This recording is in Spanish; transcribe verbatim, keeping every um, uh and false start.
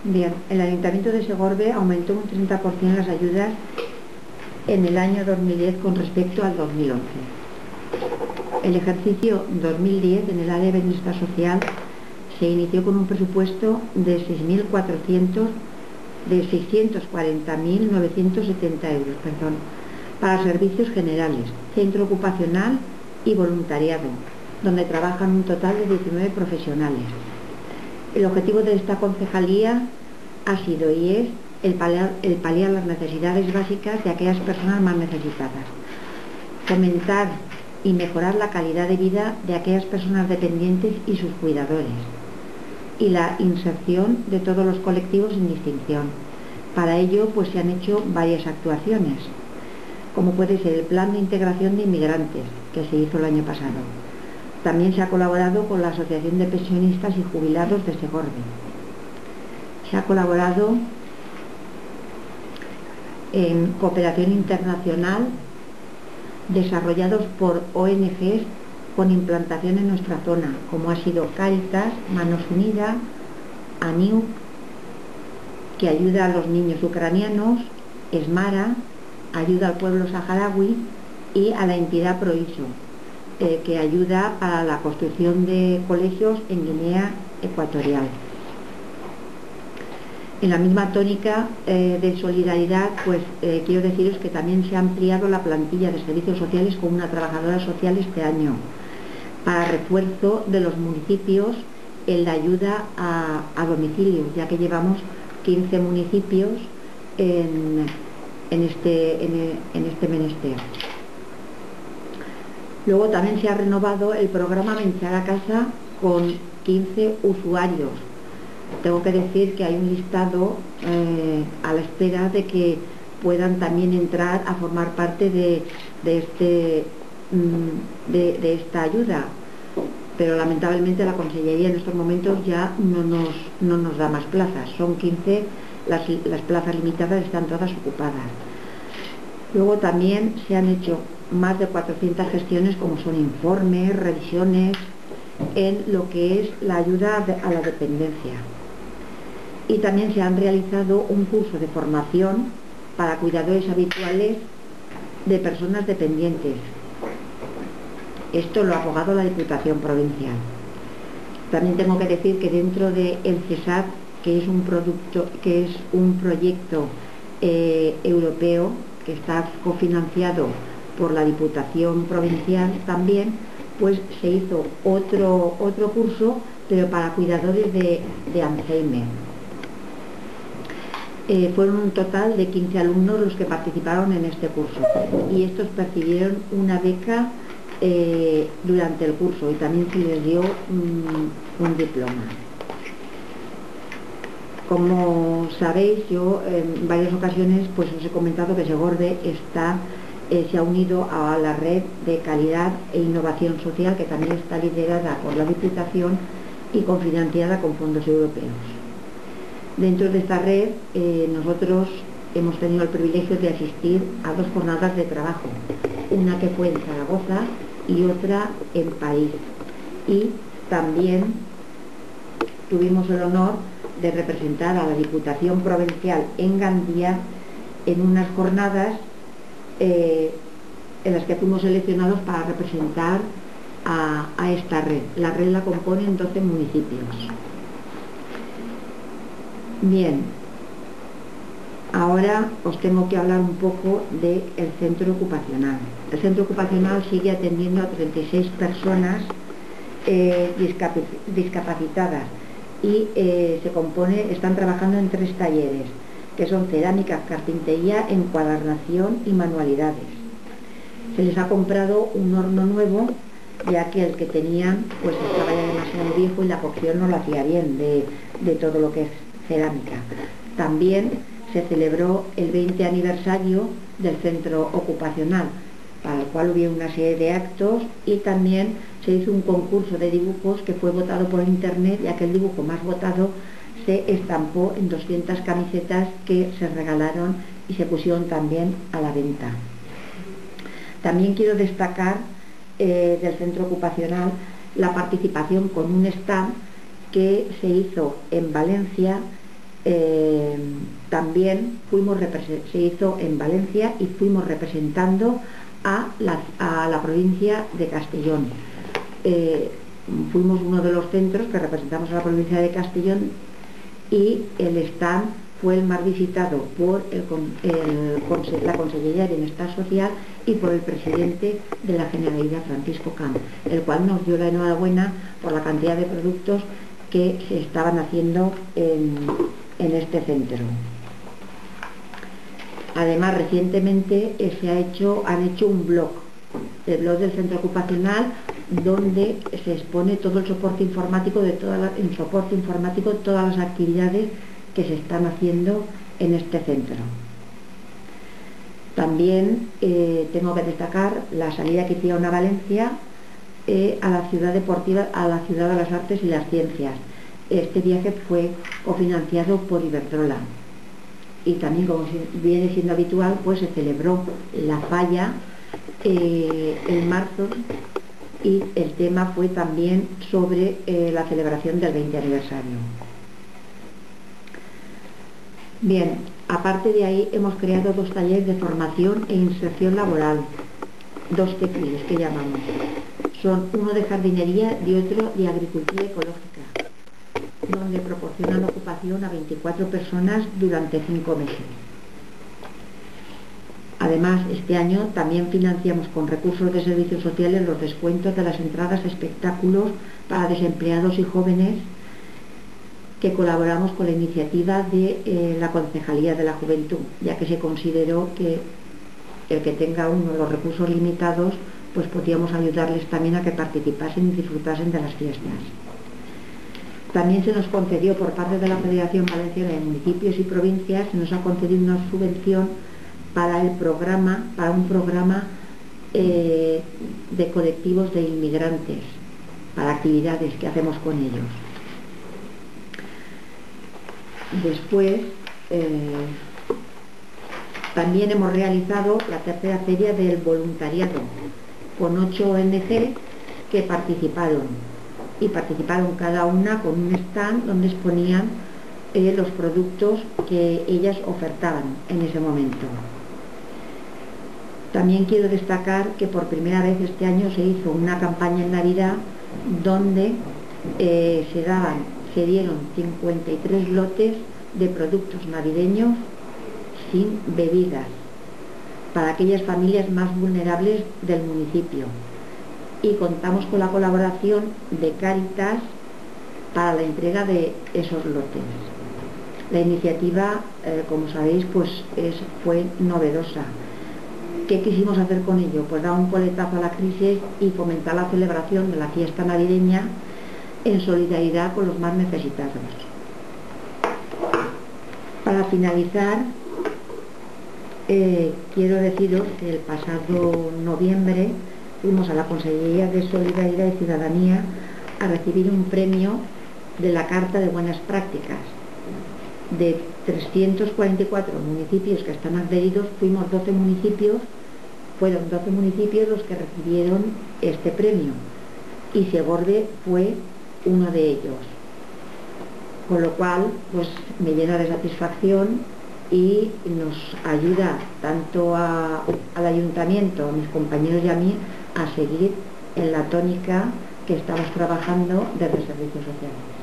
Bien, el Ayuntamiento de Segorbe aumentó un treinta por ciento las ayudas en el año dos mil diez con respecto al dos mil once. El ejercicio dos mil diez en el área de bienestar social se inició con un presupuesto de seis mil cuatrocientos de seiscientos cuarenta mil novecientos setenta euros, perdón, para servicios generales, centro ocupacional y voluntariado, donde trabajan un total de diecinueve profesionales. El objetivo de esta concejalía ha sido y es el paliar, el paliar las necesidades básicas de aquellas personas más necesitadas, fomentar y mejorar la calidad de vida de aquellas personas dependientes y sus cuidadores, y la inserción de todos los colectivos sin distinción. Para ello, pues se han hecho varias actuaciones, como puede ser el Plan de Integración de Inmigrantes, que se hizo el año pasado. También se ha colaborado con la Asociación de Pensionistas y Jubilados de Segorbe. Se ha colaborado en cooperación internacional desarrollados por O N Ges con implantación en nuestra zona, como ha sido Cáritas, Manos Unidas, ANIUC, que ayuda a los niños ucranianos, ESMARA, ayuda al pueblo saharaui, y a la entidad PROISO, eh, que ayuda para la construcción de colegios en Guinea Ecuatorial. En la misma tónica eh, de solidaridad, pues eh, quiero deciros que también se ha ampliado la plantilla de servicios sociales con una trabajadora social este año, para refuerzo de los municipios en la ayuda a, a domicilio, ya que llevamos quince municipios en, en, este, en, en este menester. Luego también se ha renovado el programa Menchar a Casa con quince usuarios. Tengo que decir que hay un listado eh, a la espera de que puedan también entrar a formar parte de, de, este, de, de esta ayuda, pero lamentablemente la Consellería en estos momentos ya no nos, no nos da más plazas. Son quince, las, las plazas limitadas están todas ocupadas. Luego también se han hecho más de cuatrocientas gestiones, como son informes, revisiones, en lo que es la ayuda a la dependencia. Y también se han realizado un curso de formación para cuidadores habituales de personas dependientes. Esto lo ha abogado la Diputación Provincial. También tengo que decir que dentro del CESAT, que es un producto, que es un proyecto eh, europeo que está cofinanciado por la Diputación Provincial también, pues se hizo otro, otro curso, pero para cuidadores de, de Alzheimer. Eh, fueron un total de quince alumnos los que participaron en este curso, y estos percibieron una beca eh, durante el curso, y también se les dio un, un diploma. Como sabéis, yo en varias ocasiones pues os he comentado que Segorbe está, eh, se ha unido a la red de calidad e innovación social, que también está liderada por la Diputación y cofinanciada con fondos europeos. Dentro de esta red eh, nosotros hemos tenido el privilegio de asistir a dos jornadas de trabajo, una que fue en Zaragoza y otra en París, y también tuvimos el honor de representar a la Diputación Provincial en Gandía en unas jornadas eh, en las que fuimos seleccionados para representar a, a esta red. La red la componen doce municipios. Bien, ahora os tengo que hablar un poco del centro ocupacional. El centro ocupacional sigue atendiendo a treinta y seis personas eh, discapacitadas y eh, se compone, están trabajando en tres talleres, que son cerámica, carpintería, encuadernación y manualidades. Se les ha comprado un horno nuevo, ya que el que tenían pues estaba ya demasiado viejo y la cocción no lo hacía bien de, de todo lo que es cerámica. También se celebró el veinte aniversario del centro ocupacional, para el cual hubo una serie de actos, y también se hizo un concurso de dibujos que fue votado por internet, y aquel dibujo más votado se estampó en doscientas camisetas que se regalaron y se pusieron también a la venta. También quiero destacar eh, del centro ocupacional la participación con un stand que se hizo en Valencia eh, también fuimos se hizo en Valencia y fuimos representando a la, a la provincia de Castellón. Eh, fuimos uno de los centros que representamos a la provincia de Castellón y el stand fue el más visitado por el, el, la Consellería de Bienestar Social y por el presidente de la Generalidad, Francisco Camp, el cual nos dio la enhorabuena por la cantidad de productos que se estaban haciendo en, en este centro. Además, recientemente eh, se ha hecho, han hecho un blog, el blog del centro ocupacional, donde se expone todo el soporte informático de toda la, en soporte informático todas las actividades que se están haciendo en este centro. También eh, tengo que destacar la salida que hicieron a Valencia eh, a la ciudad deportiva, a la ciudad de las artes y las ciencias. Este viaje fue cofinanciado por Iberdrola y también, como viene siendo habitual, pues se celebró la falla eh, en marzo y el tema fue también sobre eh, la celebración del veinte aniversario. Bien, aparte de ahí hemos creado dos talleres de formación e inserción laboral, dos T F Is que llamamos. Son uno de jardinería y otro de agricultura ecológica, donde proporcionan ocupación a veinticuatro personas durante cinco meses. Además, este año también financiamos con recursos de servicios sociales los descuentos de las entradas a espectáculos para desempleados y jóvenes, que colaboramos con la iniciativa de eh, la Concejalía de la Juventud, ya que se consideró que el que tenga uno los recursos limitados, pues podíamos ayudarles también a que participasen y disfrutasen de las fiestas. También se nos concedió por parte de la Federación Valenciana de Municipios y Provincias, se nos ha concedido una subvención para el programa, para un programa eh, de colectivos de inmigrantes, para actividades que hacemos con ellos. Después, eh, también hemos realizado la tercera feria del voluntariado con ocho O N G que participaron y participaron cada una con un stand donde exponían eh, los productos que ellas ofertaban en ese momento. También quiero destacar que por primera vez este año se hizo una campaña en Navidad donde eh, se daban se dieron cincuenta y tres lotes de productos navideños sin bebidas para aquellas familias más vulnerables del municipio, y contamos con la colaboración de Cáritas para la entrega de esos lotes. La iniciativa, eh, como sabéis, pues es, fue novedosa. ¿Qué quisimos hacer con ello? Pues dar un coletazo a la crisis y fomentar la celebración de la fiesta navideña en solidaridad con los más necesitados. Para finalizar, eh, quiero deciros que el pasado noviembre fuimos a la Consellería de Solidaridad y Ciudadanía a recibir un premio de la Carta de Buenas Prácticas. De trescientos cuarenta y cuatro municipios que están adheridos, fuimos doce municipios, fueron doce municipios los que recibieron este premio, y Segorbe fue uno de ellos, con lo cual pues me llena de satisfacción y nos ayuda tanto a, al ayuntamiento, a mis compañeros y a mí, a seguir en la tónica que estamos trabajando desde Servicios Sociales.